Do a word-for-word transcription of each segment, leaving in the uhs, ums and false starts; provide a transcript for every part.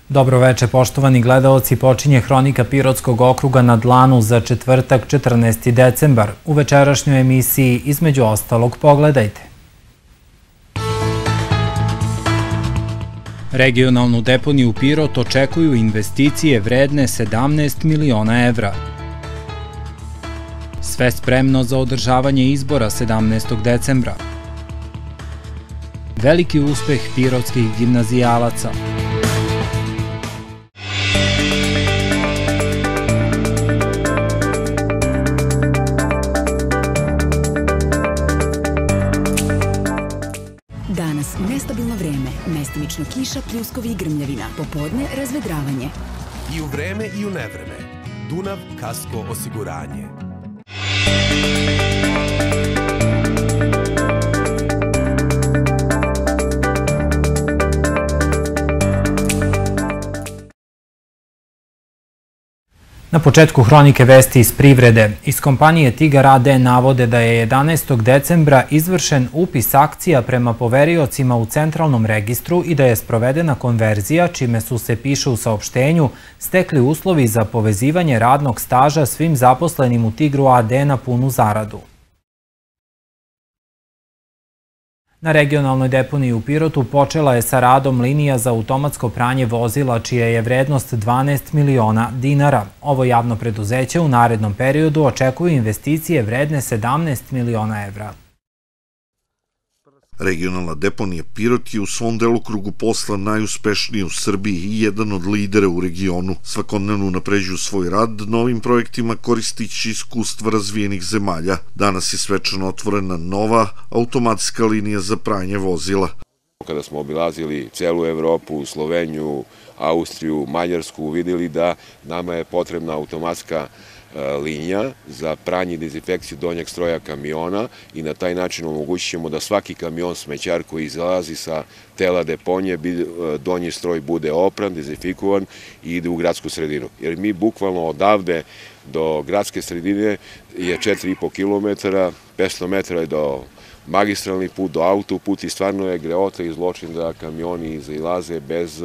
Dobro veče, poštovani gledaoci, počinje Hronika Pirotskog okruga na dlanu za četvrtak četrnaesti decembar. U večerašnjoj emisiji, između ostalog, pogledajte. Regionalnu deponiju Pirot očekuju investicije vredne sedamnaest miliona evra. Sve spremno za održavanje izbora sedamnaestog decembra. Veliki uspeh pirotskih gimnazijalaca. Danas nestabilno vreme, mestimično kiša, pljuskovi i grmljavina, popodne razvedravanje. I u vreme i u nevreme. Dunav Kasko osiguranje. Na početku hronike vesti iz privrede. Iz kompanije Tigar a de navode da je jedanaestog decembra izvršen upis akcija prema poveriocima u centralnom registru i da je sprovedena konverzija, čime su se, piše u saopštenju, stekli uslovi za povezivanje radnog staža svim zaposlenim u Tigru a de na punu zaradu. Na regionalnoj deponiji u Pirotu počela je sa radom linija za automatsko pranje vozila, čija je vrednost dvanaest miliona dinara. Ovo javno preduzeće u narednom periodu očekuju investicije vredne sedamnaest miliona evra. Regionalna deponija Pirot je u svom delokrugu posla najuspešnija u Srbiji i jedan od lidera u regionu. Svakodnevno unapređuju svoj rad novim projektima koristići iskustva razvijenih zemalja. Danas je svečano otvorena nova automatska linija za pranje vozila. Kada smo obilazili celu Evropu, Sloveniju, Austriju, Mađarsku, vidjeli da nama je potrebna automatska linija za pranje i dezinfekciju donjeg stroja kamiona i na taj način omogućit ćemo da svaki kamion smećar koji izlazi sa tela deponije, donji stroj bude opran, dezinfikovan i ide u gradsku sredinu. Jer mi bukvalno odavde do gradske sredine je četiri i po kilometara, petsto metara je do magistralni put, do autoput i stvarno je greota i zločin da kamioni zailaze bez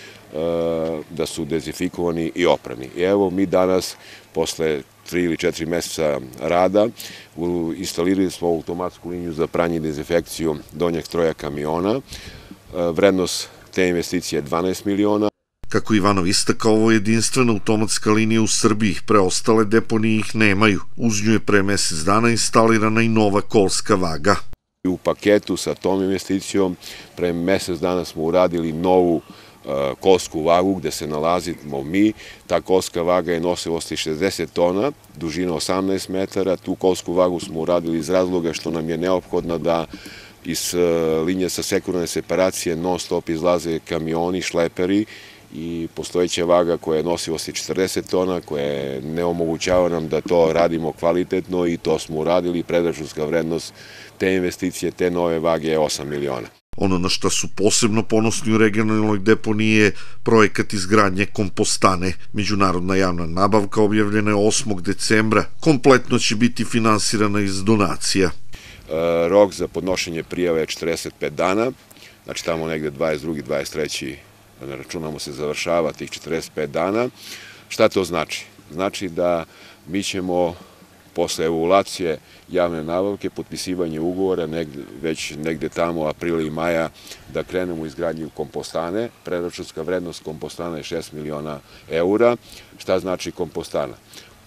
da su dezinfikovani i oprani. I evo mi danas, posle tri ili četiri meseca rada, instalirali smo automatsku liniju za pranje i dezinfekciju donjeg stroja kamiona. Vrednost te investicije je dvanaest miliona. Kako Ivanov istakao, ovo je jedinstvena automatska linija u Srbiji, preostale deponije ih nemaju. Uz nju je pre mesec dana instalirana i nova kolska vaga. U paketu sa tom investicijom pre mesec dana smo uradili novu kolsku vagu gde se nalazimo mi. Ta kolska vaga je nosivosti šezdeset tona, dužina osamnaest metara. Tu kolsku vagu smo uradili iz razloga što nam je neophodno da iz linije sa sekundarne separacije non stop izlaze kamioni, šleperi i postojeća vaga koja je nosivosti četrdeset tona, koja ne omogućava nam da to radimo kvalitetno i to smo uradili. Predračunska vrednost te investicije, te nove vage je osam miliona. Ono na što su posebno ponosni u regionalnoj deponiji je projekat izgradnje kompostane. Međunarodna javna nabavka objavljena je osmog decembra. Kompletno će biti finansirana iz donacija. Rok za podnošenje prijave je četrdeset pet dana, znači tamo negde dvadeset drugi dvadeset treći da ne računamo se završava tih četrdeset pet dana. Šta to znači? Znači da mi ćemo posle evaluacije javne nabavke, potpisivanje ugovora, već negde tamo aprila i maja, da krenemo u izgradnju kompostane. Predračunska vrednost kompostana je šest miliona eura. Šta znači kompostana?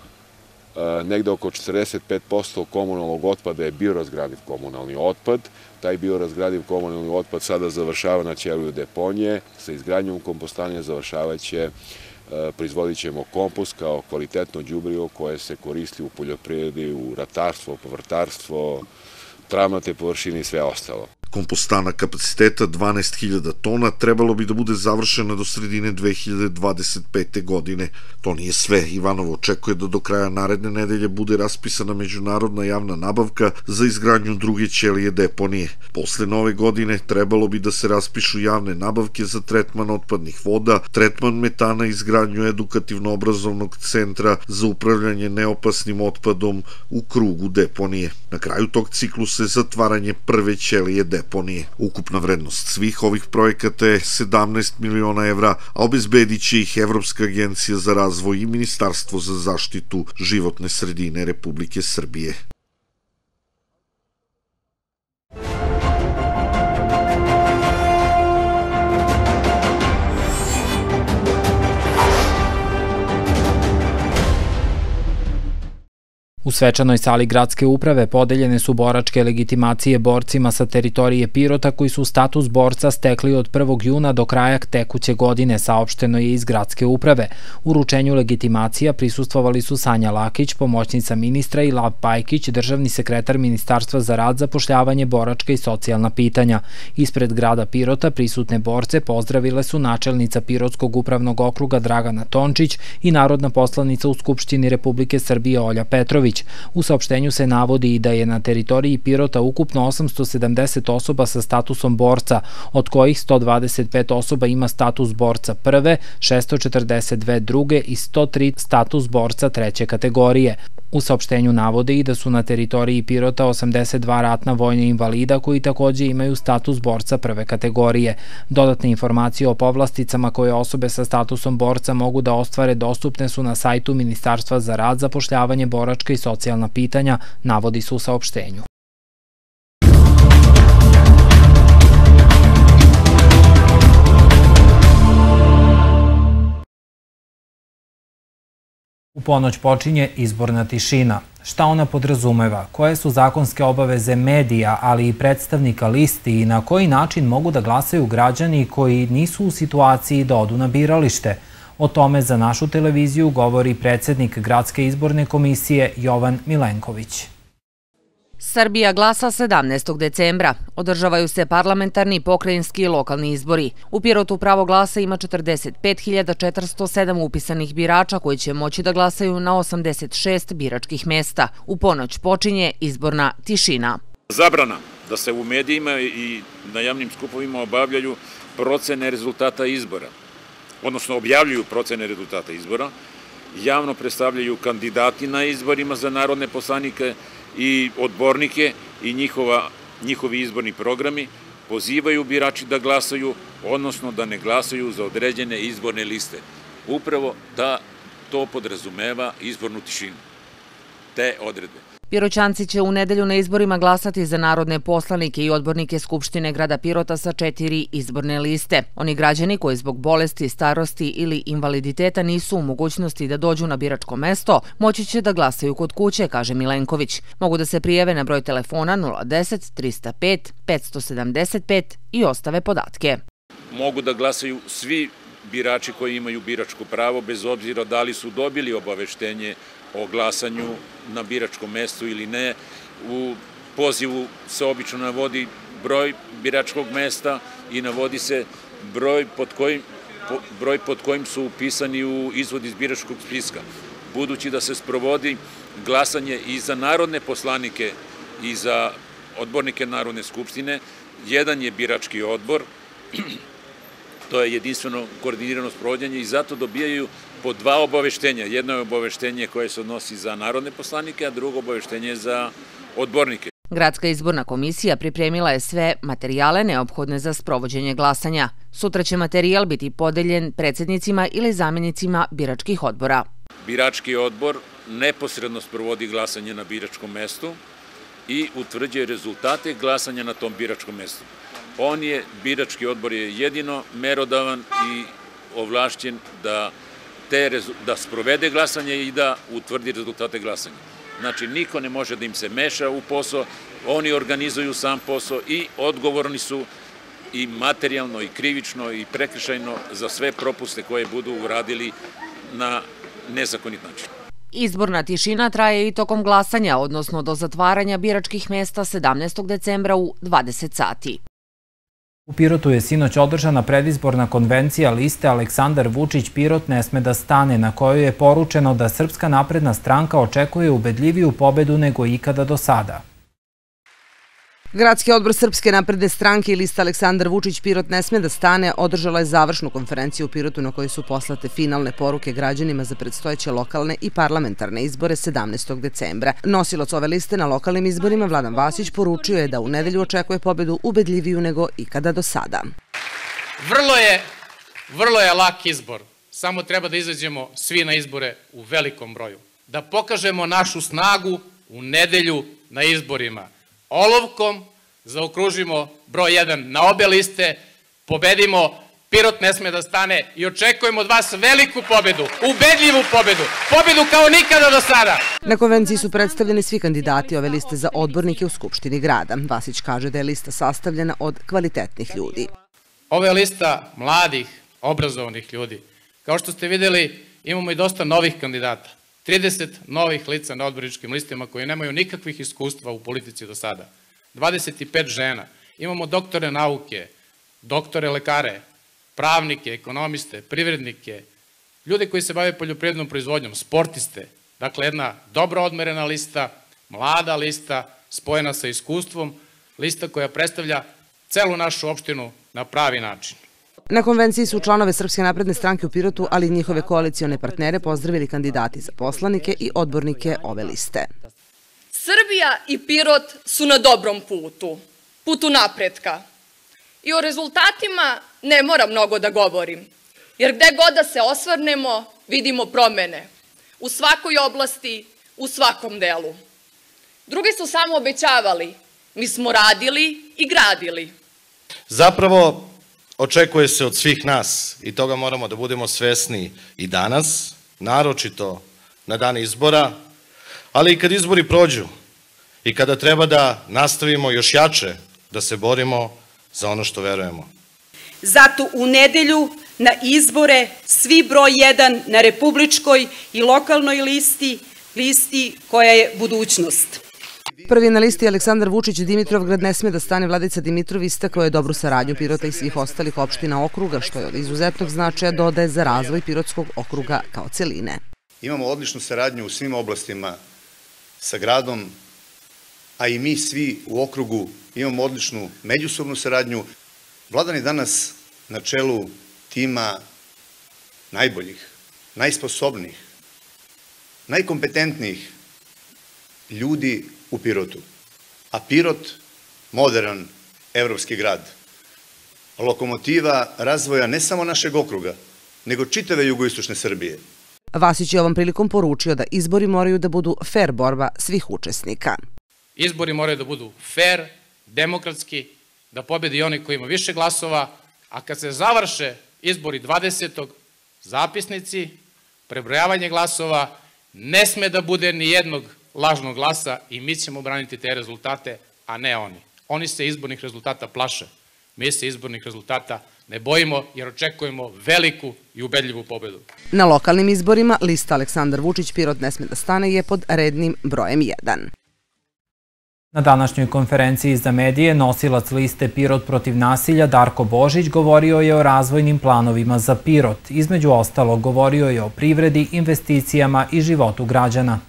Negde oko četrdeset pet posto komunalnog otpada je biorazgradiv komunalni otpad. Taj biorazgradiv komunalni otpad sada završava na ćeliju deponije. Sa izgradnjom kompostane završavaće proizvodit ćemo kompost kao kvalitetno đubrivo koje se koristi u poljoprivredi, u ratarstvo, povrtarstvo, travnate površine i sve ostalo. Kompostana kapaciteta dvanaest hiljada tona trebalo bi da bude završena do sredine dve hiljade dvadeset pete. godine. To nije sve. Ivanov očekuje da do kraja naredne nedelje bude raspisana međunarodna javna nabavka za izgradnju druge ćelije deponije. Posle nove godine trebalo bi da se raspišu javne nabavke za tretman otpadnih voda, tretman metana i izgradnju edukativno-obrazovnog centra za upravljanje neopasnim otpadom u krugu deponije. Na kraju tog ciklusa je zatvaranje prve ćelije deponije. deponije. Ukupna vrednost svih ovih projekata je sedamnaest miliona evra, a obezbedit će ih Evropska agencija za razvoj i Ministarstvo za zaštitu životne sredine Republike Srbije. U svečanoj sali gradske uprave podeljene su boračke legitimacije borcima sa teritorije Pirota koji su status borca stekli od prvog juna do kraja tekuće godine, saopšteno je iz gradske uprave. U uručenju legitimacija prisustvovali su Sanja Lakić, pomoćnica ministra, i Lav Pajkić, državni sekretar Ministarstva za rad, zapošljavanje, boračka i socijalna pitanja. Ispred grada Pirota prisutne borce pozdravile su načelnica Pirotskog upravnog okruga Dragana Tončić i narodna poslanica u Skupštini Republike Srbije Olja Petrović. U saopštenju se navodi i da je na teritoriji Pirota ukupno osamsto sedamdeset osoba sa statusom borca, od kojih sto dvadeset pet osoba ima status borca prve, šessto četrdeset dve druge i sto tri status borca treće kategorije. U saopštenju navode i da su na teritoriji Pirota osamdeset dva ratna vojna invalida koji takođe imaju status borca prve kategorije. Dodatne informacije o povlasticama koje osobe sa statusom borca mogu da ostvare dostupne su na sajtu Ministarstva za rad, zapošljavanje, boračka i socijalna pitanja, navodi se u saopštenju. U ponoć počinje izborna tišina. Šta ona podrazumeva? Koje su zakonske obaveze medija, ali i predstavnika listi i na koji način mogu da glasaju građani koji nisu u situaciji da odu na biralište? O tome za našu televiziju govori predsednik Gradske izborne komisije Jovan Milenković. Srbija glasa sedamnaestog decembra. Održavaju se parlamentarni, pokrajinski i lokalni izbori. U Pirotu pravo glasa ima četrdeset pet hiljada četiristo sedam upisanih birača koji će moći da glasaju na osamdeset šest biračkih mesta. U ponoć počinje izborna tišina. Zabrana da se u medijima i na javnim skupovima obavljaju procene rezultata izbora, odnosno objavljuju procene rezultata izbora, javno predstavljaju kandidati na izborima za narodne poslanike i odbornike i njihova, njihovi izborni programi, pozivaju birači da glasaju, odnosno da ne glasaju za određene izborne liste. Upravo da to podrazumeva izbornu tišinu, te odredbe. Piroćanci će u nedelju na izborima glasati za narodne poslanike i odbornike Skupštine grada Pirota sa četiri izborne liste. Oni građani koji zbog bolesti, starosti ili invaliditeta nisu u mogućnosti da dođu na biračko mesto, moći će da glasaju kod kuće, kaže Milenković. Mogu da se prijave na broj telefona nula deset trista pet petsto sedamdeset pet i ostave podatke. Mogu da glasaju svi birači koji imaju biračko pravo, bez obzira da li su dobili obaveštenje o glasanju na biračkom mestu ili ne. U pozivu se obično navodi broj biračkog mesta i navodi se broj pod kojim, broj pod kojim su upisani u izvod iz biračkog spiska. Budući da se sprovodi glasanje i za narodne poslanike i za odbornike Narodne skupštine, jedan je birački odbor, to je jedinstveno koordinirano sprovođenje i zato dobijaju po dva obaveštenja. Jedno je obaveštenje koje se odnosi za narodne poslanike, a drugo obaveštenje za odbornike. Gradska izborna komisija pripremila je sve materijale neophodne za sprovođenje glasanja. Sutra će materijal biti podeljen predsednicima ili zamjenicima biračkih odbora. Birački odbor neposredno sprovodi glasanje na biračkom mestu i utvrđuje rezultate glasanja na tom biračkom mestu. On je, birački odbor je jedino merodavan i ovlašćen da, te, da sprovede glasanje i da utvrdi rezultate glasanja. Znači, niko ne može da im se meša u posao, oni organizuju sam posao i odgovorni su i materijalno, i krivično, i prekršajno za sve propuste koje budu uradili na nezakonit način. Izborna tišina traje i tokom glasanja, odnosno do zatvaranja biračkih mesta sedamnaestog decembra u dvadeset sati. U Pirotu je sinoć održana predizborna konvencija liste Aleksandar Vučić Pirot ne sme da stane, na kojoj je poručeno da Srpska napredna stranka očekuje ubedljiviju pobedu nego ikada do sada. Gradski odbor Srpske napredne stranke i lista Aleksandar Vučić Pirot ne sme da stane održala je završnu konferenciju u Pirotu na kojoj su poslate finalne poruke građanima za predstojeće lokalne i parlamentarne izbore sedamnaestog decembra. Nosilac ove liste na lokalnim izborima Vladan Vasić poručio je da u nedelju očekuje pobedu ubedljiviju nego ikada do sada. Vrlo je, vrlo je lak izbor. Samo treba da izađemo svi na izbore u velikom broju. Da pokažemo našu snagu u nedelju na izborima. Olovkom zaokružimo broj jedan na obe liste, pobedimo, Pirot ne sme da stane i očekujemo od vas veliku pobedu, ubedljivu pobedu, pobedu kao nikada do sada. Na konvenciji su predstavljeni svi kandidati ove liste za odbornike u Skupštini grada. Vasić kaže da je lista sastavljena od kvalitetnih ljudi. Ovo je lista mladih, obrazovanih ljudi. Kao što ste vidjeli, imamo i dosta novih kandidata. trideset novih lica na odborničkim listima koji nemaju nikakvih iskustva u politici do sada. dvadeset pet žena. Imamo doktore nauke, doktore lekare, pravnike, ekonomiste, privrednike, ljude koji se bave poljoprivrednom proizvodnjom, sportiste. Dakle, jedna dobro odmerena lista, mlada lista, spojena sa iskustvom, lista koja predstavlja celu našu opštinu na pravi način. Na konvenciji su članove Srpske napredne stranke u Pirotu, ali i njihove koalicione partnere pozdravili kandidati za poslanike i odbornike ove liste. Srbija i Pirot su na dobrom putu, putu napretka. I o rezultatima ne mora mnogo da govorim, jer gde god da se osvrnemo, vidimo promene. U svakoj oblasti, u svakom delu. Drugi su samo obećavali, mi smo radili i gradili. Zapravo, očekuje se od svih nas i toga moramo da budemo svesni i danas, naročito na dan izbora, ali i kad izbori prođu i kada treba da nastavimo još jače da se borimo za ono što verujemo. Zato u nedelju na izbore svi broj jedan na republičkoj i lokalnoj listi, listi koja je budućnost. Prvi na listi Aleksandar Vučić Dimitrovgrad ne sme da stane. Vladica Dimitrov istakao je dobru saradnju Pirota i svih ostalih opština okruga, što je od izuzetnog značaja dodaje za razvoj Pirotskog okruga kao celine. Imamo odličnu saradnju u svim oblastima sa gradom, a i mi svi u okrugu imamo odličnu međusobnu saradnju. Vladan je danas na čelu tima najboljih, najsposobnijih, najkompetentnijih ljudi u Pirotu. A Pirot, modern evropski grad, lokomotiva razvoja ne samo našeg okruga, nego čitave jugoistočne Srbije. Vasić je ovom prilikom poručio da izbori moraju da budu fer borba svih učesnika. Izbori moraju da budu fer, demokratski, da pobedi oni koji ima više glasova, a kad se završe izbori dvadesetog zapisnici, prebrojavanje glasova, ne sme da bude ni jednog lažnog glasa i mi ćemo braniti te rezultate, a ne oni. Oni se izbornih rezultata plaše. Mi se izbornih rezultata ne bojimo jer očekujemo veliku i ubedljivu pobedu. Na lokalnim izborima lista Aleksandar Vučić Pirot ne sme da stane je pod rednim brojem jedan. Na današnjoj konferenciji za medije nosilac liste Pirot protiv nasilja Darko Božić govorio je o razvojnim planovima za Pirot. Između ostalog govorio je o privredi, investicijama i životu građana.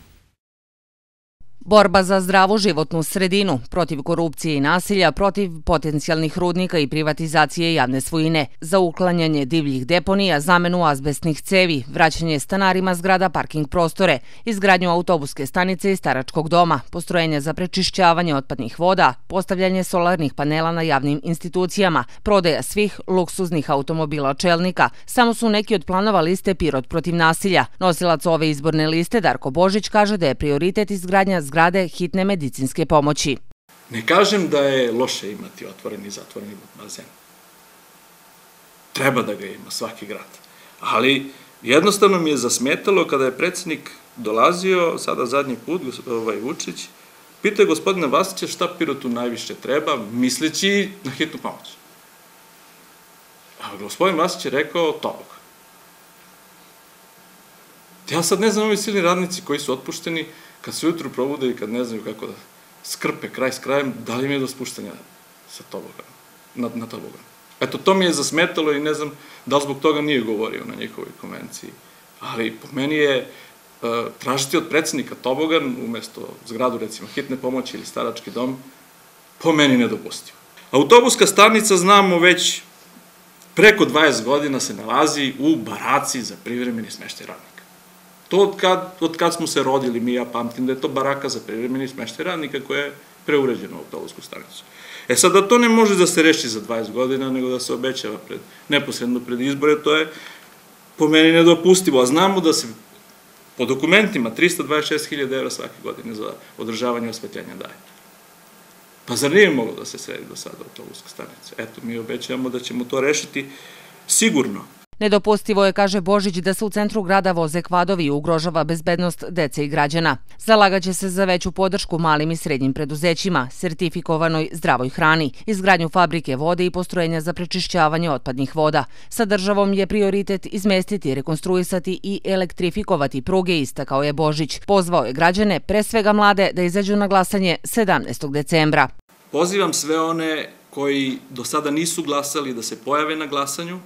Borba za zdravu životnu sredinu, protiv korupcije i nasilja, protiv potencijalnih rudnika i privatizacije javne svojine, za uklanjanje divljih deponija, zamenu azbestnih cevi, vraćanje stanarima zgrada parking prostore, izgradnju autobuske stanice i staračkog doma, postrojenja za prečišćavanje otpadnih voda, postavljanje solarnih panela na javnim institucijama, prodaja svih luksuznih automobila čelnika, samo su neki od planova liste Pirot protiv nasilja. Nosilac ove izborne liste Darko Božić kaže da je prioritet izgradnja zgrada zgrade hitne medicinske pomoći. Ne kažem da je loše imati otvoreni i zatvoreni bazen. Treba da ga ima svaki grad. Ali jednostavno mi je zasmetalo kada je predsjednik dolazio, sada zadnji put, ovaj Vučić, pitao je gospodina Vasića šta Pirotu najviše treba, misleći na hitnu pomoć. A gospodin Vasić je rekao tobog. Ja sad ne znam ovi silni radnici koji su otpušteni, kad se ujutru probude i kad ne znaju kako da skrpe kraj s krajem, da li im je do spuštanja sa toboga, na, na toboga. Eto, to mi je zasmetalo i ne znam da li zbog toga nije govorio na njihovoj konvenciji. Ali po meni je uh, tražiti od predsjednika tobogan, umesto zgradu, recimo, hitne pomoći ili starački dom, po meni nedopustivo. Autobuska stanica, znamo, već preko dvadeset godina se nalazi u baraci za privremeni smeštaj radnika. To od kad, od kad smo se rodili, mi ja pamtim da je to baraka za privremeni smeštaj radnika koja je preuređena u autobusku stanicu. E sad, da to ne može da se reši za dvadeset godina, nego da se obećava pred, neposredno pred izbore, to je po meni nedopustivo. A znamo da se po dokumentima trista dvadeset šest hiljada evra svake godine za održavanje osvetljenja daje. Pa zar nije moglo da se sredi do sada autobuska stanica? Eto, mi obećavamo da ćemo to rešiti sigurno. Nedopustivo je, kaže Božić, da se u centru grada voze kvadovi i ugrožava bezbednost dece i građana. Zalagaće se za veću podršku malim i srednjim preduzećima, sertifikovanoj zdravoj hrani, izgradnju fabrike vode i postrojenja za prečišćavanje otpadnih voda. Sa državom je prioritet izmestiti, rekonstruisati i elektrifikovati pruge, istakao je Božić. Pozvao je građane, pre svega mlade, da izađu na glasanje sedamnaestog decembra. Pozivam sve one koji do sada nisu glasali da se pojave na glasanju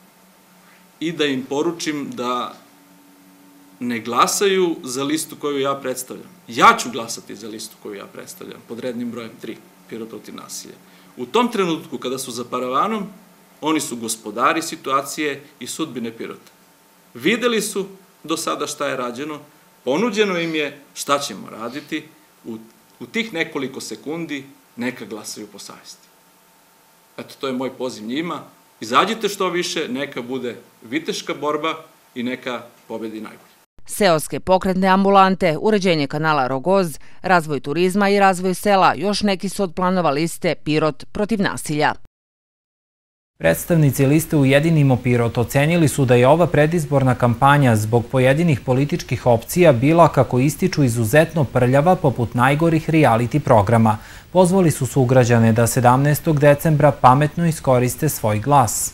i da im poručim da ne glasaju za listu koju ja predstavljam. Ja ću glasati za listu koju ja predstavljam, pod rednim brojem tri, Pirot protiv nasilja. U tom trenutku, kada su za paravanom, oni su gospodari situacije i sudbine Pirota. Videli su do sada šta je rađeno, ponuđeno im je šta ćemo raditi, u, u tih nekoliko sekundi neka glasaju po savesti. Eto, to je moj poziv njima. Izađite što više, neka bude viteška borba i neka pobedi najbolji. Seoske pokretne ambulante, uređenje kanala Rogoz, razvoj turizma i razvoj sela još neki su od planova liste Pirot protiv nasilja. Predstavnici liste Ujedinimo Pirot ocenili su da je ova predizborna kampanja zbog pojedinih političkih opcija bila, kako ističu, izuzetno prljava, poput najgorih reality programa. Pozvali su sugrađane da sedamnaestog decembra pametno iskoriste svoj glas.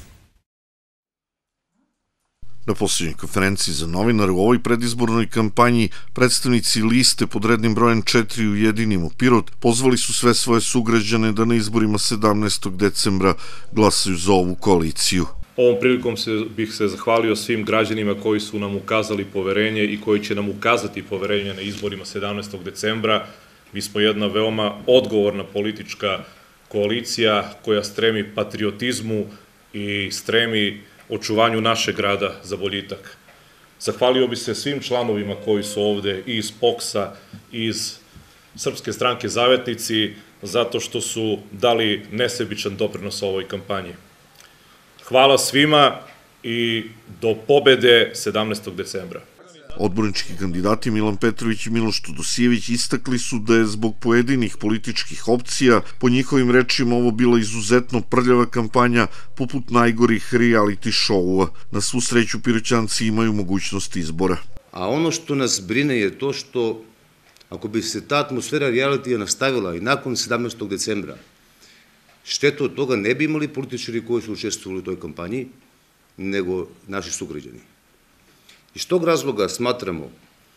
Na posljednjoj konferenciji za novinare u ovoj predizbornoj kampanji predstavnici liste pod rednim brojem četiri Ujedinimo Pirot pozvali su sve svoje sugrađane da na izborima sedamnaestog decembra glasaju za ovu koaliciju. Ovom prilikom se, bih se zahvalio svim građanima koji su nam ukazali poverenje i koji će nam ukazati poverenje na izborima sedamnaestog decembra. Mi smo jedna veoma odgovorna politička koalicija koja stremi patriotizmu i stremi očuvanju našeg grada za boljitak. Zahvalio bi se svim članovima koji su ovde i iz P O K S-a i iz Srpske stranke Zavetnici, zato što su dali nesebičan doprinos ovoj kampanji. Hvala svima i do pobede sedamnaestog decembra. Odbornički kandidati Milan Petrović i Miloš Todosijević istakli su da je zbog pojedinih političkih opcija, po njihovim rečima, ovo bila izuzetno prljava kampanja poput najgorih reality show-ova. Na svu sreću Piroćanci imaju mogućnost izbora. A ono što nas brine je to što ako bi se ta atmosfera realitija nastavila i nakon sedamnaestog decembra, štetu od toga ne bi imali političari koji su učestvovali u toj kampanji, nego naši sugrađani. Iz tog razloga smatramo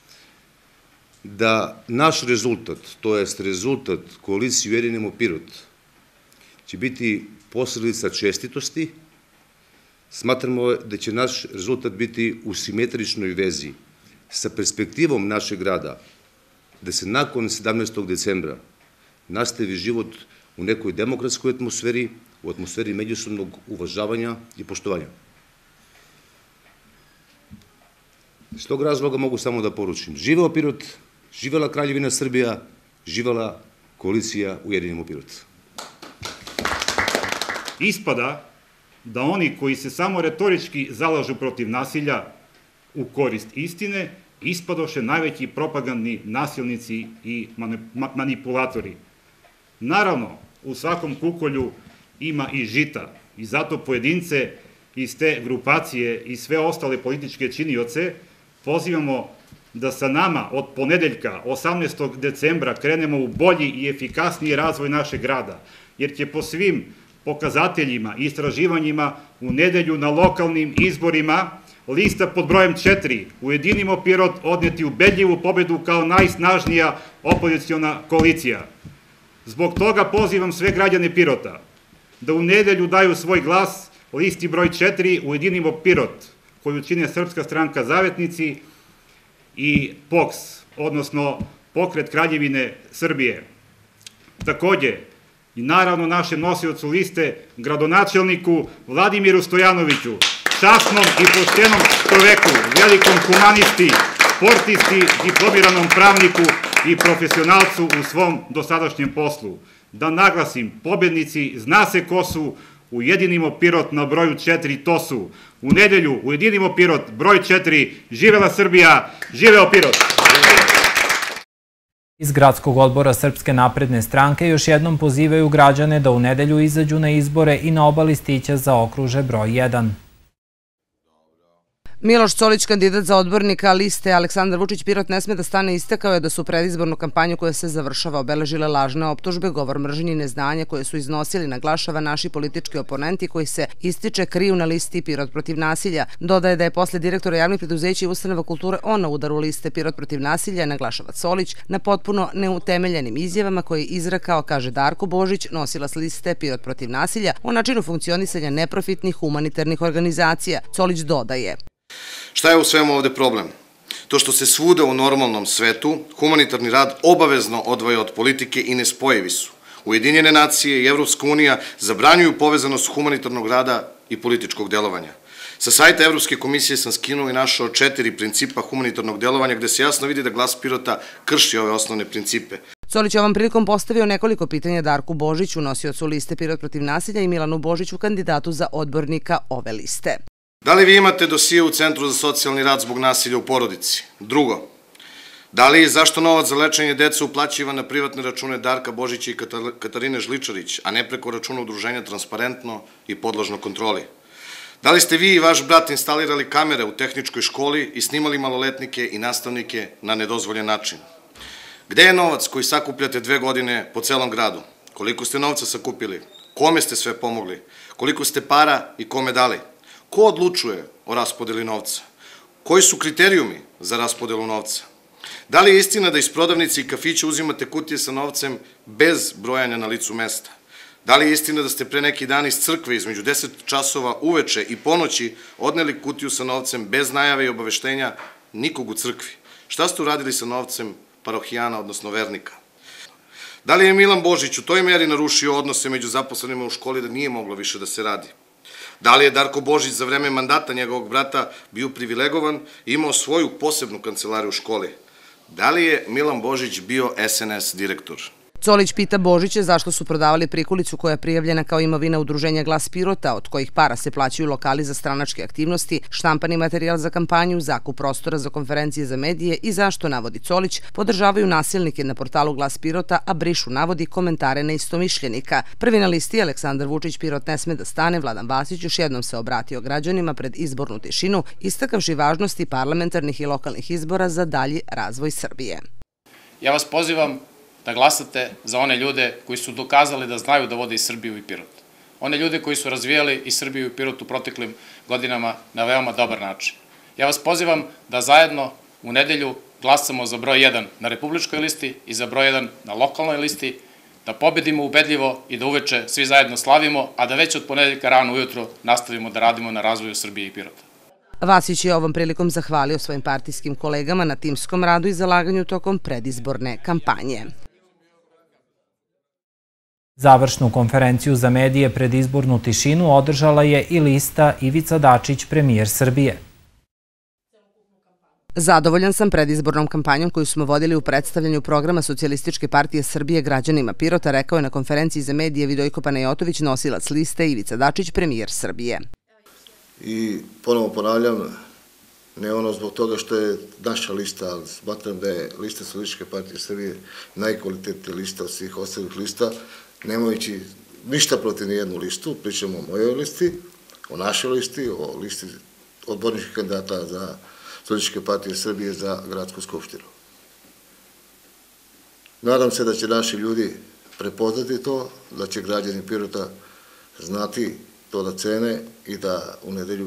da naš rezultat, to jest rezultat koalicije Ujedinimo Pirot, će biti posledica čestitosti. Smatramo da će naš rezultat biti u simetričnoj vezi sa perspektivom našeg grada, da se nakon sedamnaestog decembra nastavi život u nekoj demokratskoj atmosferi, u atmosferi međusobnog uvažavanja i poštovanja. Iz tog razloga mogu samo da poručim: živeo Pirot, živela Kraljevina Srbija, živela koalicija Ujedinimo Pirot. Ispada da oni koji se samo retorički zalažu protiv nasilja u korist istine, ispadoše najveći propagandni nasilnici i manipulatori. Naravno, u svakom kukolju ima i žita i zato pojedince iz te grupacije i sve ostale političke činioce pozivamo da sa nama od ponedeljka osamnaestog decembra krenemo u bolji i efikasniji razvoj našeg grada, jer će po svim pokazateljima i istraživanjima u nedelju na lokalnim izborima lista pod brojem četiri Ujedinimo Pirot odneti ubedljivu pobedu kao najsnažnija opoziciona koalicija. Zbog toga pozivam sve građane Pirota da u nedelju daju svoj glas listi broj četiri Ujedinimo Pirot, koju čine Srpska stranka Zavetnici i P O K S, odnosno Pokret Kraljevine Srbije. Takođe, i naravno našem nosiocu liste, gradonačelniku Vladimiru Stojanoviću, časnom i poštenom čoveku, velikom humanisti, sportisti, diplomiranom pravniku i profesionalcu u svom dosadašnjem poslu. Da naglasim, pobednici zna se ko su, ujedinimo Pirot na broju četiri, to su u nedelju ujedinimo Pirot, broj četiri, živela Srbija, živeo Pirot! Iz Gradskog odbora Srpske napredne stranke još jednom pozivaju građane da u nedelju izađu na izbore i na oba listića zaokruže broj jedan. Miloš Colić, kandidat za odbornika liste Aleksandar Vučić Pirot ne sme da stane, istakao je da su predizbornu kampanju koja se završava obeležile lažne optužbe, govor mržnje i neznanje koje su iznosili, naglašava, naši politički oponenti koji se ističe kriju na listi Pirot protiv nasilja. Dodaje da je posle direktora javnih preduzeća i ustanova kulture on na udaru liste Pirot protiv nasilja, naglašava Colić, na potpuno neutemeljenim izjavama koje je izrekao, kaže Darko Božić, nosilac liste Pirot protiv nasilja, o načinu funkcionisanja neprofitnih humanitarnih organizacija. Colić dodaje: Šta je u svemu ovde problem? To što se svuda u normalnom svetu humanitarni rad obavezno odvaja od politike i nespojivi su. Ujedinjene nacije i Evropska unija zabranjuju povezanost humanitarnog rada i političkog delovanja. Sa sajta Evropske komisije sam skinuo i našao četiri principa humanitarnog delovanja gde se jasno vidi da Glas Pirota krši ove osnovne principe. Colić je ovom prilikom postavio nekoliko pitanja Darku Božiću, nosiocu liste Pirot protiv nasilja, i Milanu Božiću, kandidatu za odbornika ove liste. Da li vi imate dosije u Centru za socijalni rad zbog nasilja u porodici? Drugo, da li i zašto novac za lečenje dece uplaćiva na privatne račune Darka Božića i Katarine Žličarić, a ne preko računa udruženja Transparentno i podložno kontroli? Da li ste vi i vaš brat instalirali kamere u tehničkoj školi i snimali maloletnike i nastavnike na nedozvoljen način? Gde je novac koji sakupljate dve godine po celom gradu? Koliko ste novca sakupili? Kome ste sve pomogli? Koliko ste para i kome dali? Ko odlučuje o raspodeli novca? Koji su kriterijumi za raspodelu novca? Da li je istina da iz prodavnice i kafića uzimate kutije sa novcem bez brojanja na licu mesta? Da li je istina da ste pre neki dan iz crkve između deset časova uveče i ponoći odneli kutiju sa novcem bez najave i obaveštenja nikog u crkvi? Šta ste uradili sa novcem parohijana, odnosno vernika? Da li je Milan Božić u toj meri narušio odnose među zaposlenima u školi da nije moglo više da se radi? Da li je Darko Božić za vreme mandata njegovog brata bio privilegovan i imao svoju posebnu kancelariju u školi? Da li je Milan Božić bio S N S direktor? Colić pita Božića zašto su prodavali prikolicu koja je prijavljena kao imovina udruženja Glas Pirota, od kojih para se plaćaju lokali za stranačke aktivnosti, štampani materijal za kampanju, zakup prostora za konferencije za medije i zašto, navodi Colić, podržavaju nasilnike na portalu Glas Pirota, a brišu, navodi, komentare neistomišljenika. Prvi na listi Aleksandar Vučić Pirot ne sme da stane, Vladan Vasić još jednom se obratio građanima pred izbornu tišinu, istakavši važnosti parlamentarnih i lokalnih izbora za dalji razvoj Srbije. Ja vas pozivam da glasate za one ljude koji su dokazali da znaju da vode i Srbiju i Pirot. One ljude koji su razvijali i Srbiju i Pirot u proteklim godinama na veoma dobar način. Ja vas pozivam da zajedno u nedelju glasamo za broj jedan na republičkoj listi i za broj jedan na lokalnoj listi, da pobedimo ubedljivo i da uveče svi zajedno slavimo, a da već od ponedeljka rano ujutro nastavimo da radimo na razvoju Srbije i Pirota. Vasić je ovom prilikom zahvalio svojim partijskim kolegama na timskom radu i zalaganju tokom predizborne kampanje. Završnu konferenciju za medije pred izbornu tišinu održala je i lista Ivica Dačić, premijer Srbije. Zadovoljan sam predizbornom kampanjom koju smo vodili u predstavljanju programa Socijalističke partije Srbije građanima Pirota, rekao je na konferenciji za medije Vidojko Panajotović, nosilac liste Ivica Dačić, premijer Srbije. I ponovo ponavljam, ne ono zbog toga što je naša lista, ali smatram da je lista Socijalističke partije Srbije najkvalitetnija lista od svih ostalih lista, nemajući ništa protiv nijednu listu, pričamo o mojoj listi, o našoj listi, o listi odborničkih kandidata za Socijalističke partije Srbije za gradsku skupštinu. Nadam se da će naši ljudi prepoznati to, da će građani Pirota znati to da cene i da u nedelju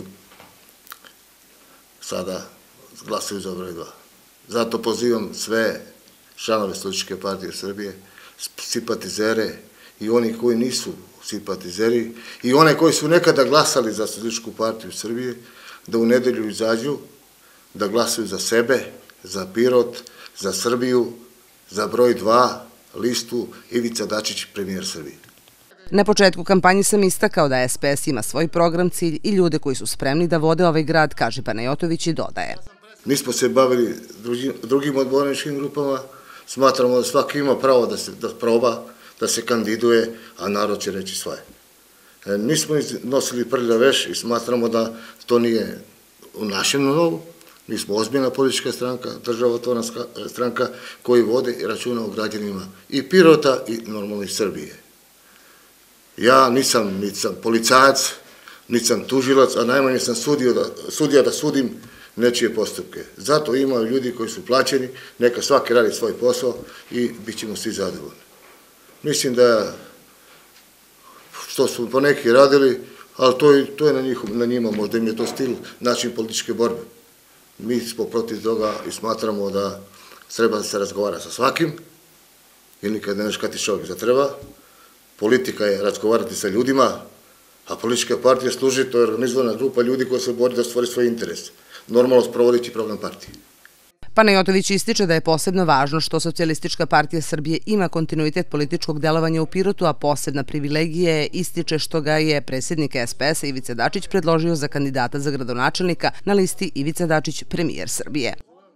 sada glasaju za broj dva. Zato pozivam sve članove Socijalističke partije Srbije, simpatizere i oni koji nisu simpatizeri i one koji su nekada glasali za Socijalističku partiju Srbije, da u nedelju izađu, da glasaju za sebe, za Pirot, za Srbiju, za broj dva listu Ivica Dačić, premijer Srbije. Na početku kampanje sam istakao da S P S ima svoj program, cilj i ljude koji su spremni da vode ovaj grad, kaže Panajotović i dodaje. Nismo se bavili drugim odborničkim grupama, smatramo da svaki ima pravo da se proba, da se kandiduje, a narod će reći svoje. Nismo nosili prljav veš i smatramo da to nije u našem novu. Mi smo ozbiljna politička stranka, državotvorna stranka koji vode i računa o građanima i Pirota i normalno i Srbije. Ja nisam, nisam policajac, nisam tužilac, a najmanje sam sudija da sudim nečije postupke. Zato imaju ljudi koji su plaćeni, neka svaki radi svoj posao i bit ćemo svi zadovoljni. Mislim da što su poneki radili, ali to je na njima, možda im je to stil, način političke borbe. Mi smo protiv toga i smatramo da treba da se razgovara sa svakim i nikad ne znaš kad ti čovjek zatreba. Politika je razgovarati sa ljudima, a politička partija služi, to je organizovana grupa ljudi koja se bori da stvori svoj interes, normalno sprovodeći program partije. Panajotović ističe da je posebno važno što Socijalistička partija Srbije ima kontinuitet političkog delovanja u Pirotu, a posebna privilegija je ističe što ga je predsjednik S P S-a Ivica Dačić predložio za kandidata za gradonačelnika na listi Ivica Dačić, premijer Srbije.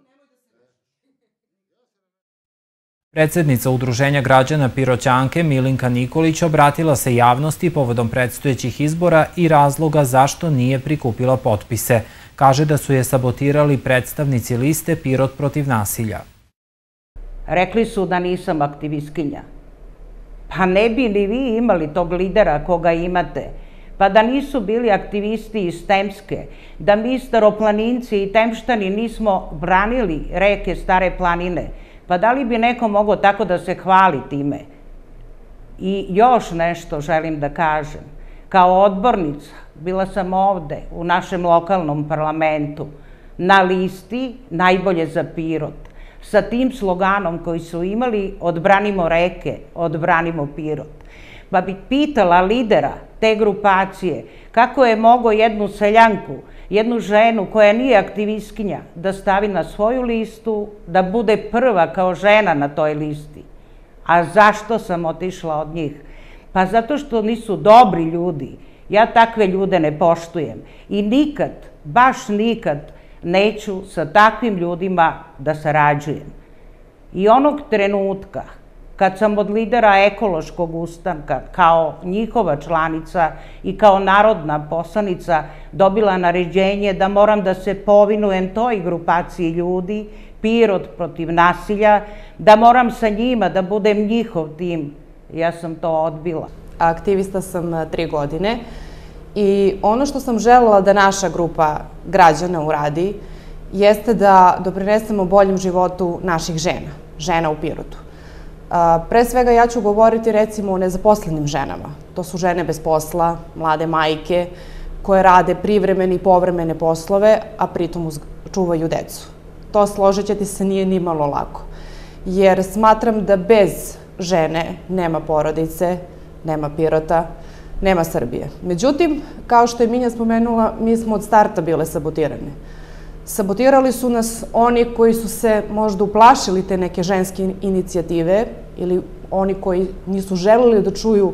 Predsednica Udruženja građana Piroćanke Milinka Nikolić obratila se javnosti povodom predstojećih izbora i razloga zašto nije prikupila potpise. Kaže da su je sabotirali predstavnici liste Pirot protiv nasilja. Rekli su da nisam aktivistkinja. Pa ne bi li vi imali tog lidera koga imate? Pa da nisu bili aktivisti iz Temske, da mi staroplaninci i Temštani nismo branili reke Stare planine, pa da li bi neko mogao tako da se hvali time? I još nešto želim da kažem. Kao odbornica bila sam ovde u našem lokalnom parlamentu na listi Najbolje za Pirot sa tim sloganom koji su imali odbranimo reke, odbranimo Pirot. Pa bih pitala lidera te grupacije kako je mogao jednu seljanku, jednu ženu koja nije aktivistkinja da stavi na svoju listu, da bude prva kao žena na toj listi. A zašto sam otišla od njih? Pa zato što nisu dobri ljudi. Ja takve ljude ne poštujem i nikad, baš nikad neću sa takvim ljudima da sarađujem. I onog trenutka kad sam od lidera ekološkog ustanka kao njihova članica i kao narodna poslanica dobila naređenje da moram da se povinujem toj grupaciji ljudi, Pirot protiv nasilja, da moram sa njima da budem njihov tim, ja sam to odbila. Aktivista sam tri godine i ono što sam želela da naša grupa građana uradi jeste da doprinesemo boljem životu naših žena, žena u Pirotu. Pre svega ja ću govoriti recimo o nezaposlenim ženama. To su žene bez posla, mlade majke koje rade privremene i povremene poslove, a pritom čuvaju decu. To, složit ćete se, nije ni malo lako. Jer smatram da bez žene nema porodice, nema Pirota, nema Srbije. Međutim, kao što je Minja spomenula, mi smo od starta bile sabotirane. Sabotirali su nas oni koji su se možda uplašili te neke ženske inicijative ili oni koji nisu želeli da čuju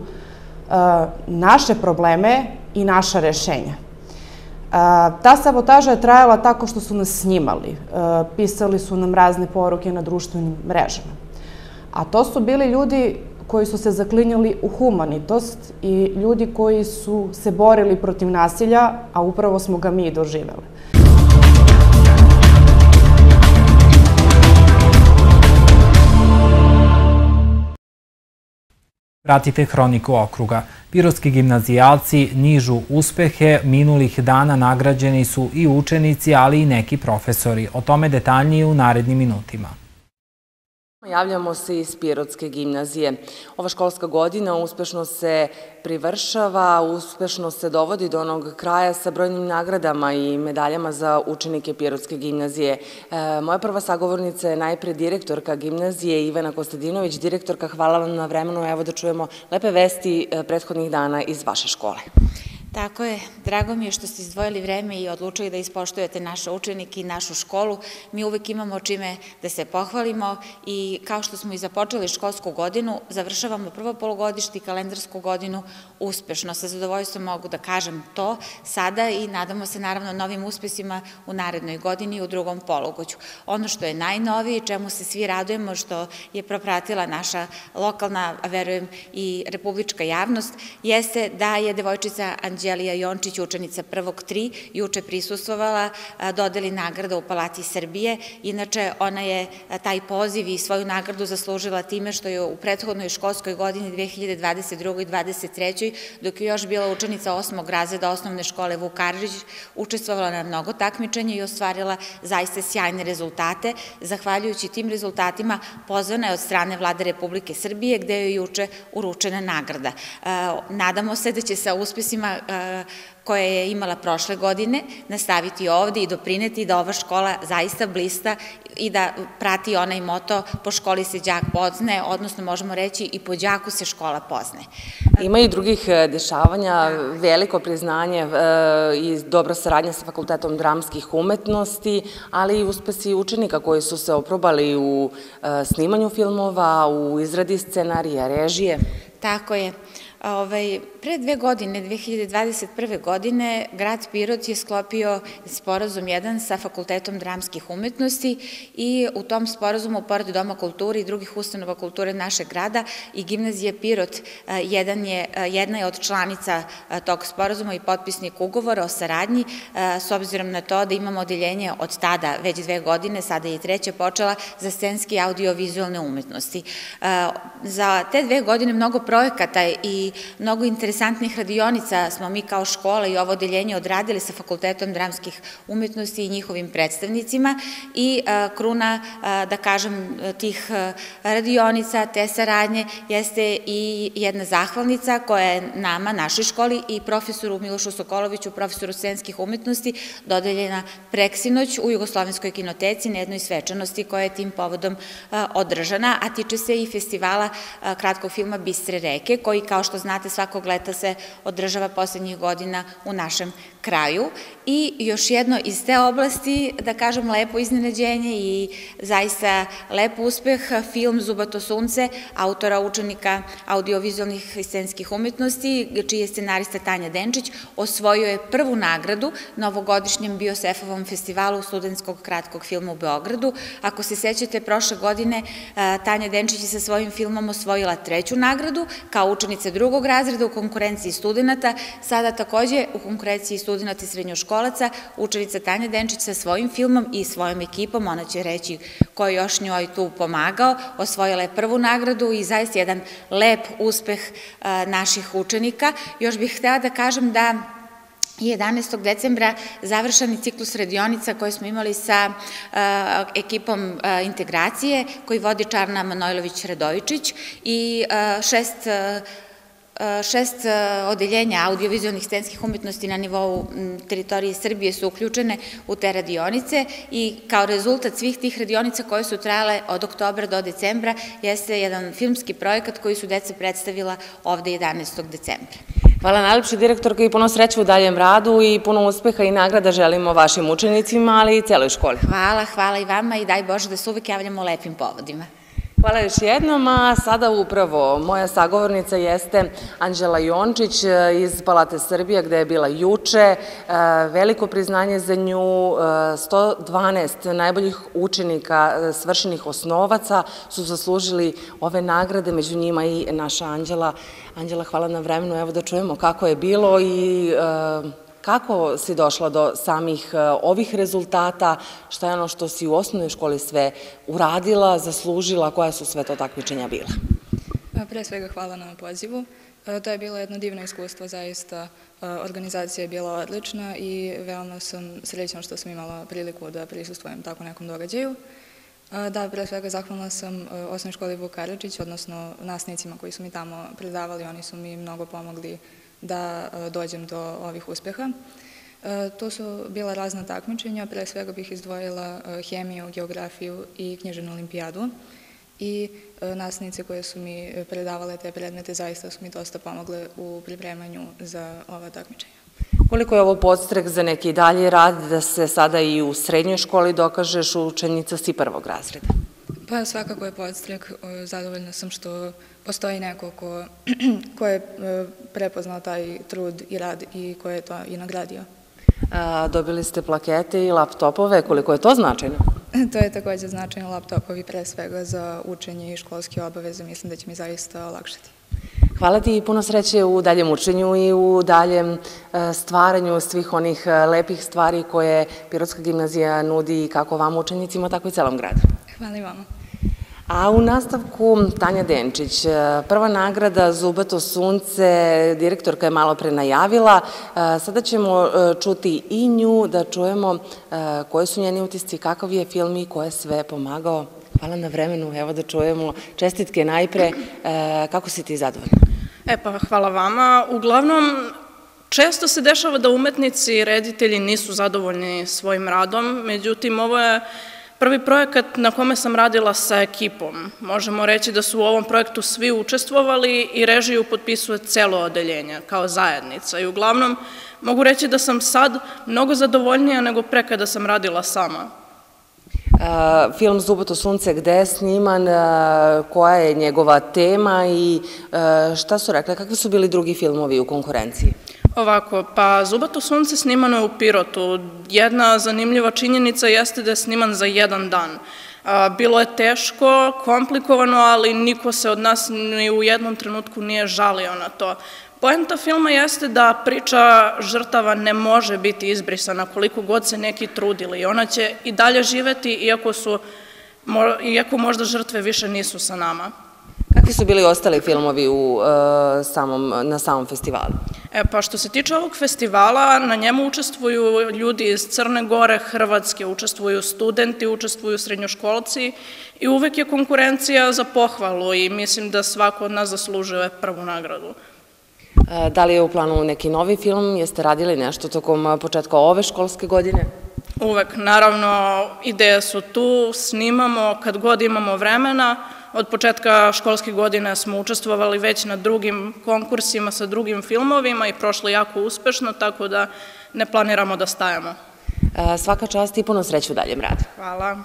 naše probleme i naša rešenja. Ta sabotaža je trajala tako što su nas snimali. Pisali su nam razne poruke na društvenim mrežama. A to su bili ljudi koji su se zaklinjali u humanitost i ljudi koji su se borili protiv nasilja, a upravo smo ga mi doživeli. Pratite Hroniku okruga. Pirotski gimnazijalci nižu uspehe, minulih dana nagrađeni su i učenici, ali i neki profesori. O tome detaljnije u narednim minutima. Javljamo se iz Pirotske gimnazije. Ova školska godina uspešno se privršava, uspešno se dovodi do onog kraja sa brojnim nagradama i medaljama za učenike Pirotske gimnazije. Moja prva sagovornica je najpre direktorka gimnazije Ivana Kostadinović. Direktorka, hvala vam na vremenu. Evo da čujemo lepe vesti prethodnih dana iz vaše škole. Tako je, drago mi je što ste izdvojili vreme i odlučili da ispoštujete naše učenike i našu školu. Mi uvek imamo čime da se pohvalimo i kao što smo i započeli školsku godinu, završavamo prvo polugodište i kalendarsku godinu uspešno. Sa zadovoljstvom mogu da kažem to sada i nadamo se naravno novim uspesima u narednoj godini i u drugom polugođu. Ono što je najnovije, čemu se svi radujemo, što je propratila naša lokalna, a verujem i republička javnost, jeste da je devojčica Anđelija Jončić, učenica prvog tri, juče prisustvovala dodeli nagrada u Palati Srbije. Inače, ona je taj poziv i svoju nagradu zaslužila time što je u prethodnoj školskoj godini dve hiljade dvadeset druge. i dvadeset trećoj. dok je još bila učenica osmog razreda osnovne škole Vuk Karadžić, učestvovala na mnogo takmičenja i ostvarila zaista sjajne rezultate. Zahvaljujući tim rezultatima pozvana je od strane Vlade Republike Srbije, gde je juče uručena nagrada. Nadamo se da će sa uspesima koje je imala prošle godine nastaviti ovde i doprineti da ova škola zaista blista i da prati onaj moto po školi se đak poznaje, odnosno možemo reći i po đaku se škola poznaje. Ima i drugih dešavanja, veliko priznanje i dobra saradnja sa Fakultetom dramskih umetnosti, ali i uspesi učenika koji su se oprobali u snimanju filmova, u izradi scenarija, režije. Tako je. Pre dve godine, dve hiljade dvadeset prve. godine, grad Pirot je sklopio sporazum jedan sa Fakultetom dramskih umetnosti i u tom sporazumu, pored Doma kulture i drugih ustanova kulture našeg grada, i Gimnazija Pirot jedna je od članica tog sporazuma i potpisnik ugovora o saradnji, s obzirom na to da imamo odeljenje od tada, već dve godine, sada je i treća počela, za scenske i audio-vizualne umetnosti. Za te dve godine mnogo projekata i mnogo interesantnih radionica smo mi kao škola i ovo odeljenje odradili sa Fakultetom dramskih umetnosti i njihovim predstavnicima i kruna, da kažem, tih radionica, te saradnje, jeste i jedna zahvalnica koja je nama, našoj školi i profesoru Milošu Sokoloviću, profesoru scenskih umetnosti, dodeljena preksinoć u Jugoslovenskoj kinoteci na jednoj svečanosti koja je tim povodom održana, a tiče se i festivala kratkog filma Bistre reke, koji, kao što znate, svakog leta se održava poslednjih godina u našem kraju. I još jedno iz te oblasti, da kažem, lepo iznenađenje i zaista lep uspeh, film Zubato sunce, autora učenika audio-vizualnih i scenskih umetnosti, čiji je scenarista Tanja Denčić, osvojio je prvu nagradu na ovogodišnjem Biosefovom festivalu studentskog kratkog filma u Beogradu. Ako se sećate, prošle godine Tanja Denčić je sa svojim filmom osvojila treću nagradu kao učenica drugog razreda u konkurenciji studenta, sada takođe u konkurenciji studenta i srednjoškolaca, učenica Tanja Denčić sa svojim filmom i svojom ekipom, ona će reći ko je još njoj tu pomagao, osvojila je prvu nagradu i zaista jedan lep uspeh naših učenika. Još bih htela da kažem da jedanaestog decembra završeni ciklus radionica koje smo imali sa ekipom integracije koji vodi Čarna Manojlović-Radojičić i šest Šest odeljenja audio-vizualnih scenskih umetnosti na nivou teritorije Srbije su uključene u te radionice i kao rezultat svih tih radionica koje su trajale od oktobra do decembra jeste jedan filmski projekat koji su deca predstavila ovde jedanaestog decembra. Hvala najlepše, direktorka, i puno sreće u daljem radu i puno uspeha i nagrada želimo vašim učenicima, ali i celoj školi. Hvala, hvala i vama i daj Bože da se uvek javljamo lepim povodima. Hvala još jednom, a sada upravo moja sagovornica jeste Anđela Jončić iz Palate Srbije, gde je bila juče. Veliko priznanje za nju, sto dvanaest najboljih učenika svršenih osnovaca su zaslužili ove nagrade, među njima i naša Anđela. Anđela, hvala na vremenu, evo da čujemo kako je bilo i kako si došla do samih ovih rezultata, šta je ono što si u osnovnoj školi sve uradila, zaslužila, koja su sve to takmičenja bila? Pre svega hvala na pozivu. To je bilo jedno divno iskustvo, zaista organizacija je bila odlična i veoma sam srećna što sam imala priliku da prisustvujem tako nekom događaju. Da, pre svega zahvalna sam osnovnoj školi Vuk Karadžić, odnosno nastavnicima koji su mi tamo predavali, oni su mi mnogo pomogli da dođem do ovih uspeha. To su bila razna takmičenja, pre svega bih izdvojila hemiju, geografiju i književnu olimpijadu i nastavnice koje su mi predavale te predmete zaista su mi dosta pomogle u pripremanju za ova takmičenja. Koliko je ovo podstrek za neki dalji rad, da se sada i u srednjoj školi dokažeš, učenica si prvog razreda? Pa svakako je podstrek. Zadovoljna sam što postoji neko ko je prepoznao taj trud i rad i ko je to i nagradio. Dobili ste plakete i laptopove, koliko je to značajno? To je također značajno, laptopovi pre svega za učenje i školske obaveze, mislim da će mi zaista olakšati. Hvala ti i puno sreće u daljem učenju i u daljem stvaranju svih onih lepih stvari koje Pirotska gimnazija nudi kako vam učenicima, tako i celom gradu. Hvala i vama. A u nastavku Tanja Denčić, prva nagrada Zubato sunce, direktorka je malo pre najavila. Sada ćemo čuti i nju, da čujemo koji su njeni utisci, kakav je film i ko je sve pomagao. Hvala na vremenu, evo da čujemo čestitke najpre. Kako si ti zadovoljna? E pa, hvala vama. Uglavnom, često se dešava da umetnici i reditelji nisu zadovoljni svojim radom, međutim, ovo je prvi projekat na kome sam radila sa ekipom. Možemo reći da su u ovom projektu svi učestvovali i režiju potpisuje celo odeljenje, kao zajednica. I uglavnom, mogu reći da sam sad mnogo zadovoljnija nego pre kada sam radila sama. Film Zubato sunce, gde je sniman, koja je njegova tema i šta su rekli, kakvi su bili drugi filmovi u konkurenciji? Ovako, pa Zubato sunce snimano je u Pirotu. Jedna zanimljiva činjenica jeste da je sniman za jedan dan. Bilo je teško, komplikovano, ali niko se od nas ni u jednom trenutku nije žalio na to. Poenta filma jeste da priča žrtava ne može biti izbrisana koliko god se neki trudili. Ona će i dalje živeti iako su, iako možda žrtve više nisu sa nama. Kakvi su bili ostali filmovi u, samom, na samom festivalu? E pa što se tiče ovog festivala, na njemu učestvuju ljudi iz Crne Gore, Hrvatske, učestvuju studenti, učestvuju srednjoškolci i uvek je konkurencija za pohvalu i mislim da svako od nas zaslužuje prvu nagradu. Da li je u planu neki novi film? Jeste radili nešto tokom početka ove školske godine? Uvek, naravno, ideje su tu, snimamo kad god imamo vremena. Od početka školske godine smo učestvovali već na drugim konkursima sa drugim filmovima i prošli jako uspešno, tako da ne planiramo da stajemo. Svaka čast i puno sreće u daljem radu. Hvala.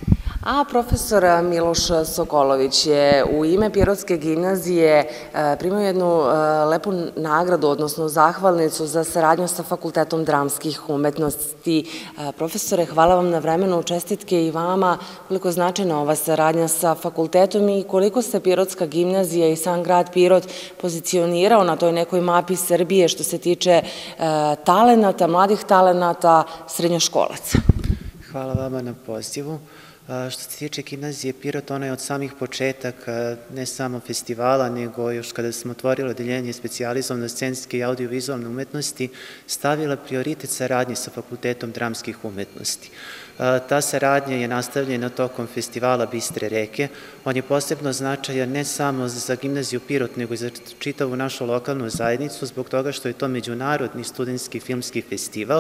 A profesor Miloš Sokolović je u ime Pirotske gimnazije primio jednu lepu nagradu, odnosno zahvalnicu za saradnju sa Fakultetom dramskih umetnosti. Profesore, hvala vam na vremenu, čestitke i vama. Koliko je značajna ova saradnja sa fakultetom i koliko se Pirotska gimnazija i sam grad Pirot pozicionirao na toj nekoj mapi Srbije što se tiče talenata, mladih talenata, srednjoškolaca? Hvala vama na pozivu. Što se tiče gimnazije Pirot, ona je od samih početaka ne samo festivala, nego još kada smo otvorili odeljenje specijalizovane scenske i audiovizualne umetnosti, stavila prioritet saradnje sa Fakultetom dramskih umetnosti. Ta saradnja je nastavljena tokom festivala Bistre reke. On je posebno značajan ne samo za gimnaziju Pirot, nego i za čitavu našu lokalnu zajednicu, zbog toga što je to međunarodni studentski filmski festival.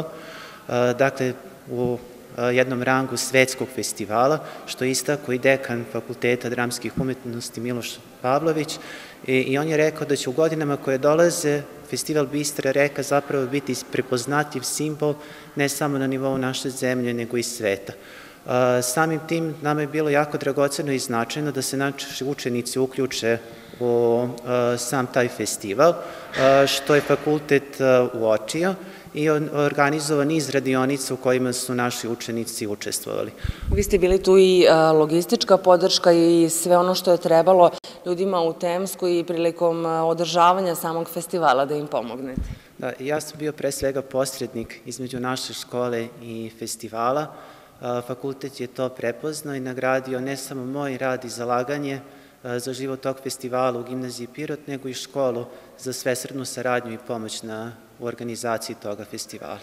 Dakle, u jednom rangu svetskog festivala, što je istako i dekan Fakulteta dramskih umetnosti Miloš Pavlović i on je rekao da će u godinama koje dolaze festival Bistra reka zapravo biti prepoznatljiv simbol ne samo na nivou naše zemlje, nego i sveta. Samim tim nama je bilo jako dragoceno i značajno da se naši učenici uključe u sam taj festival, što je fakultet uočio i organizovan niz radionica u kojima su naši učenici učestvovali. Vi ste bili tu i logistička podrška i sve ono što je trebalo ljudima u Temsku i prilikom održavanja samog festivala da im pomognete. Da, ja sam bio pre svega posrednik između naše škole i festivala. Fakultet je to prepoznao i nagradio ne samo moj rad i zalaganje za život tog festivala u gimnaziji Pirot, nego i školu za svesrdnu saradnju i pomoć na u organizaciji toga festivala.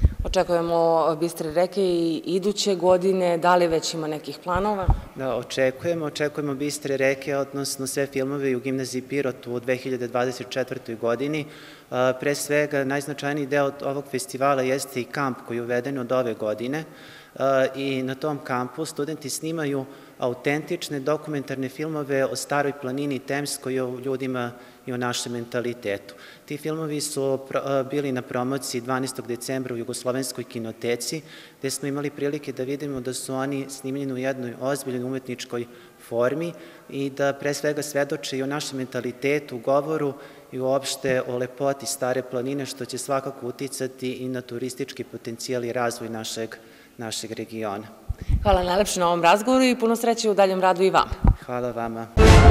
Očekujemo Bistre reke i iduće godine, da li već ima nekih planova? Da, očekujemo, očekujemo Bistre reke, odnosno sve filmove u gimnaziji Pirot u dve hiljade dvadeset četvrtoj godini. Pre svega, najznačajniji deo ovog festivala jeste i kamp koji je uveden od ove godine i na tom kampu studenti snimaju autentične dokumentarne filmove o staroj planini Temskoj i o ljudima i o našem mentalitetu. Ti filmovi su bili na promociji dvanaestog decembra u Jugoslovenskoj kinoteci, gde smo imali prilike da vidimo da su oni snimljeni u jednoj ozbiljnoj umetničkoj formi i da pre svega svedoče i o našem mentalitetu, govoru i uopšte o lepoti stare planine, što će svakako uticati i na turistički potencijal i razvoj našeg, našeg regiona. Hvala najlepše na ovom razgovoru i puno sreće u daljem radu i vama. Hvala vama.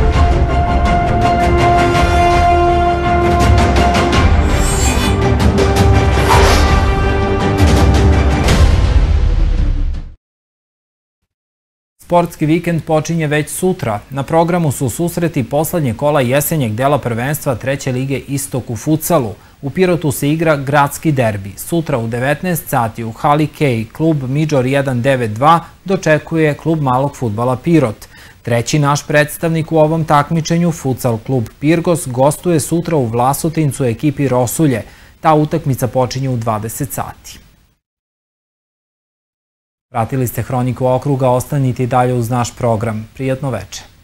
Sportski vikend počinje već sutra. Na programu su susreti poslednje kola jesenjeg dela prvenstva treće lige Istok u futsalu. U Pirotu se igra gradski derbi. Sutra u devetnaest sati u hali Kej klub Midžor jedan devet dva dočekuje klub malog fudbala Pirot. Treći naš predstavnik u ovom takmičenju, futsal klub Pirgos, gostuje sutra u Vlasotincu ekipi Rosulje. Ta utakmica počinje u dvadeset sati. Pratili ste Hroniku okruga, ostanite i dalje uz naš program. Prijatno veče.